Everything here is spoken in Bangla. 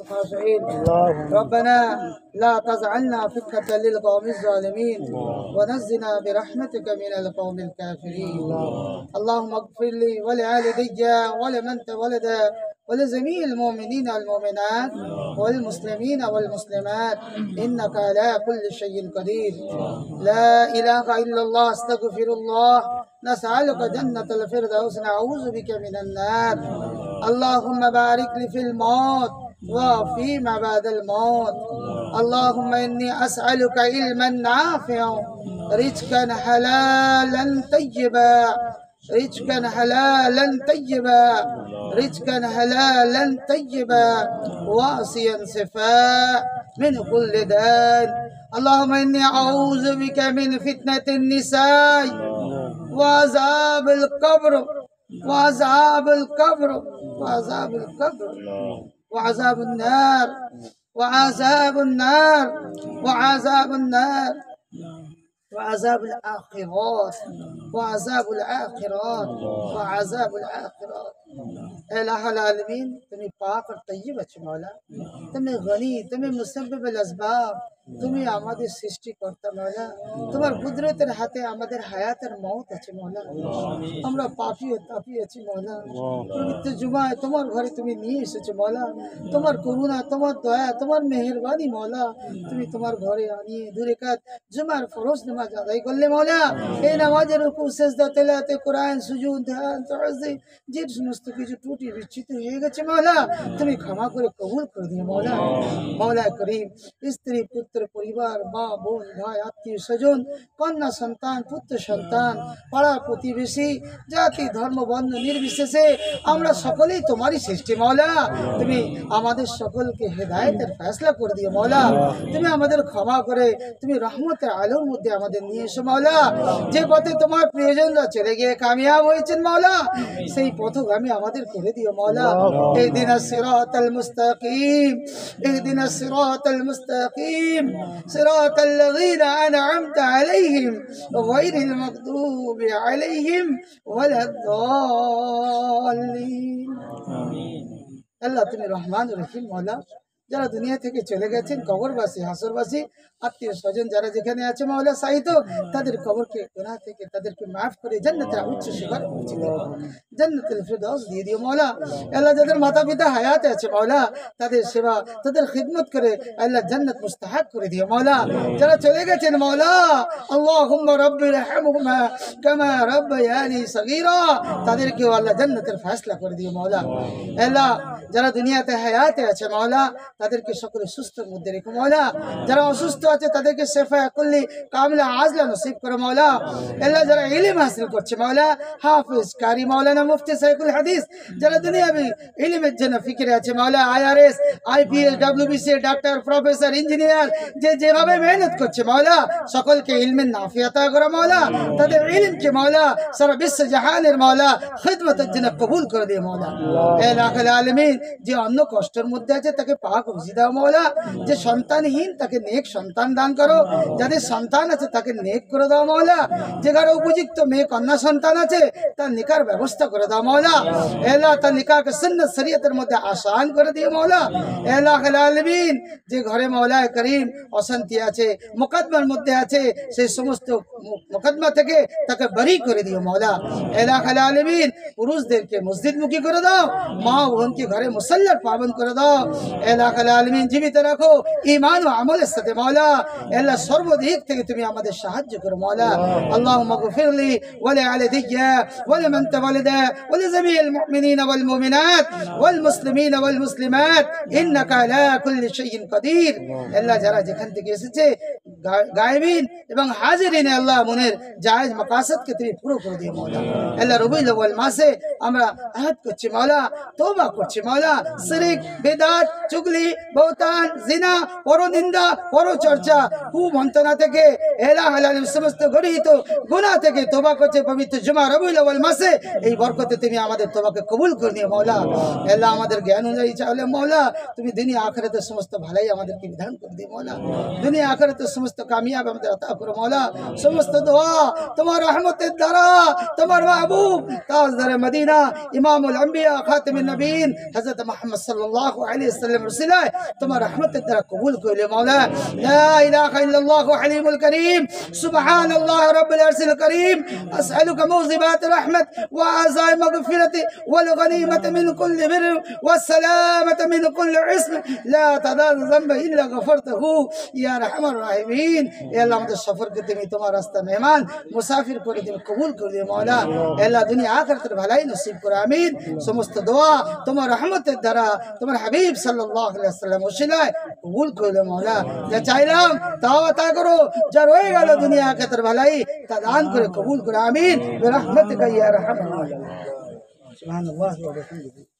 الخاشعين. ربنا لا تجعلنا فتنة للقوم الظالمين ونجنا برحمتك من القوم الكافرين. اللهم اغفر لي ولوالدي ولمن تولد ولجميع المؤمنين والمؤمنات والمسلمين والمسلمات إنك على كل شيء قدير. لا إله إلا الله. استغفر الله. نسألك جنة الفردوس نعوذ بك من النار. اللهم بارك لي في الموت وفيما بعد الموت. اللهم إني أسألك علما نافعا رزقا حلالا طيبا رزقا حلالا طيبا رزقا حلالا طيبا واسعا شفاء من كل داء. اللهم إني أعوذ بك من فتنة النساء وعذاب القبر وعذاب القبر وعذاب القبر وعذاب النار وعذاب النار وعذاب النار وعذاب الآخرات وعذاب الآخرات وعذاب الآخرات. इलाह आलमीन तुम्हें पाक और तय्यब अच्छे मौला, तुम्हें गनी, तुम्हें मुसब्बिब असबाब, তুমি আমাদের সৃষ্টিকর্তা মওলা। তোমার কুদরতের হাতে আমাদের হায়াতের মওত আছে মওলা। আমরা পাপী ও তাপী আছি মওলা। পবিত্র জুমায় তোমার ঘরে তুমি নিয়ে এসেছো মওলা। তোমার করুণা, তোমার দয়া, তোমার মেহেরবানি মওলা, তুমি তোমার ঘরে আনিয়ে দূরে কাত জুমার ফরজ নামাজ আদায় করলে মওলা। এই নামাজের রুকু সিজদা তেলাওয়াতে কোরআন সুজুদ ধ্যান তাওয়াজ্জুহ যে সমস্ত কিছু ত্রুটি বিচ্যুত হয়ে গেছে মওলা, তুমি ক্ষমা করে কবুল করে দিও মওলা। মওলা করিম, স্ত্রী পুত্র পরিবার, মা বোন ভাই আত্মীয় স্বজন, কন্যা সন্তান পুত্র সন্তান, পাড়া প্রতিবেশী, জাতি ধর্ম বর্ণ নির্বিশেষে আমরা সকলেই তোমারই সৃষ্টি মওলা। তুমি আমাদের সকলকে হেদায়েতের ফয়সালা করে দিও মওলা। তুমি আমাদের ক্ষমা করে তুমি রহমতের আলোর মধ্যে আমাদের নিয়ে এসো মওলা। যে পথে তোমার প্রিয়জনরা চলে গিয়ে কামিয়াব হয়েছেন মওলা, সেই পথগামী আমাদের করে দিও মওলা। ইহদিনাস সিরাতাল মুস্তাকিম ইহদিনাস সিরাতাল মুস্তাকিম صراط الذين أنعمت عليهم غير المغضوب عليهم ولا الضالين. আল্লাহ তুমি রহমান রহিম মওলা। যারা দুনিয়া থেকে চলে গেছেন, কবরবাসী হাসরবাসী আত্মীয় স্বজন যারা যেখানে আছে মওলা সাহিত্য, তাদের কবরকে গুনাহ থেকে তাদেরকে মাফ করে জান্নাতের উচ্চ শিখর পৌঁছে দিও, জান্নাতুল ফিরদাউস দিয়ে দিও মওলা। আল্লাহ যাদের মাতা পিতা হায়াতে আছে মওলা, তাদের সেবা তাদের খিদমত করে আল্লাহ জান্নাত মুস্তাহাক করে দিও মওলা। যারা চলে গেছেন মওলা, আল্লাহুম্মা রাব্বিরহামহুমা কামা রাব্বায়ানি সগীরা, তাদেরকেও আল্লাহ জান্নাতের ফয়সালা করে দিও মওলা। আল্লাহ যারা দুনিয়াতে হায়াতে আছে মওলা, তাদেরকে সকলে সুস্থের মধ্যে রেখো মওলা। যারা অসুস্থ আছে তাদেরকে শেফা কুল্লি কামিলা আজলা নসিব করো মওলা। আল্লাহ যারা ইলম হাসিল করছে মওলা, হাফিজ কারি মাওলানা মুফতি সাইকুল হাদিস, যারা দুনিয়াবি ইলমের জন্য ফিকিরে আছে মওলা, IRS IPS WBC doctor professor engineer যে যেভাবে মেহনত করছে মওলা, সকলকে ইলমের নাফিয়াতা করো মওলা। তাদের ইলমকে মওলা সারা বিশ্ব জাহানের মওলা খিদমতের জন্য কবুল করে দিও মওলা। হে লাখুল আলামিন, যে অন্য কষ্টের মধ্যে আছে তাকে পাক রুজি দাও মওলা। যে সন্তানহীন তাকে নেক সন্তান দান করো, যাদের সন্তান আছে তাকে নেক করে দাও মওলা। যে কারো উপযুক্ত মেয়ে কন্যা সন্তান আছে তার নিকার ব্যবস্থা করে দাও মওলা। হে আল্লাহ তার নিকাহকে সুন্নাত শরীয়তের মধ্যে আসান করে দিও মওলা। হে লাখুল আলামিন, যে ঘরে মওলা করিম অশান্তি আছে, মুকদ্দমার মধ্যে আছে, সেই সমস্ত মুকদ্দমা থেকে তাকে বরি করে দিও মওলা। হে লাখুল আলামিন, পুরুষদেরকে মসজিদমুখী করে দাও, মা বোনকে ঘরে মুসল্লার পাবন করে দাও। হে লাখুল আলামিন, জীবিত রাখো ঈমান ও আমলের সাথে মওলা। হে আল্লাহ সর্বদিক থেকে তুমি আমাদের সাহায্য করো মওলা। আল্লাহুম্মা গফিরলি ওয়া লিওয়ালিদিয়া ওয়া লিমান তাওয়ালাদা ওয়া লিজামিল মুমিনিনা ওয়াল মুমিনাত ওয়াল মুসলিমিনা ওয়াল মুসলিমাত ইন্নাকা আলা কুল্লি শাইইন কাদির। আল্লাহ যারা যেখান থেকে এসেছে গায়েবিন এবং হাজিরিন, আল্লাহ মনের জায়েজ মাকাসদকে তুমি পুরো করে দিও মওলা। আল্লাহ রবিউল আউয়াল মাসে আমরা আহাদ করছি মওলা, তওবা করছি মওলা। শিরক বিদআত চুগলি বহতান জিনা পরনিন্দা পরচর্চা কুমন্ত্রণা থেকে এলাহ আলামিন সমস্ত গরিহিত গুনাহ থেকে তওবা করছে পবিত্র জুমা রবিউল আউয়াল মাসে। এই বরকতে তুমি আমাদের তওবাকে কবুল করে নিও মওলা। আল্লাহ আমাদের জ্ঞান অনুযায়ী চাইলে মওলা তুমি দুনিয়া আখিরাতের সমস্ত ভালাই আমাদেরকে বিধান করে দিও মওলা। দুনিয়া আখিরাতের সমস্ত সমস্ত কামিয়াবি আমাদের আতা করো মওলা সমস্ত দোয়া তোমার রহমতের দ্বারা তোমার মাহবুব তাজদার মদিনা ইমামুল আম্বিয়া খাতিমুন নবীন হযরত মুহাম্মদ সাল্লাল্লাহু আলাইহি ওয়াসাল্লাম রসুলায় তোমার রহমতের দ্বারা কবুল করে মওলা লা ইলাহা ইল্লাল্লাহু হালিমুল করিম সুবহানাল্লাহ রাব্বিল আরশিল করিম আসআলুকা মুজিবাত রাহমাত ওয়া আযাই মাগফিরাতি ওয়াল গনিমাত মিন কুল্লি বির ওয়াস সালামাত মিন কুল্লি ইসম লা তাদাল যামবা ইল্লা গফরতাহু ইয়া আরহামার রাহিমিন এ আল্লাহ আমাদের সফরকে তুমি তোমার রাস্তা মেহমান মুসাফির করে তুমি কবুল করে দিও মওলা এ আল্লাহ দুনিয়া আখিরাতের ভালাই নসিব করো আমিন সমস্ত দোয়া তোমার রহমতের দ্বারা তোমার হাবিব সাল্লাল্লাহু আলাইহি ওয়াসাল্লাম ওসিলায় কবুল করে দিও মওলা যা চাইলাম তাও আতা করো যা রয়ে গেল দুনিয়া আখিরাতের ভালাই তা দান করে কবুল করো আমিন বিরহমাতিকা ইয়া আরহামার রাহিমিন সুবহানাল্লাহি ওয়া বিহামদিহি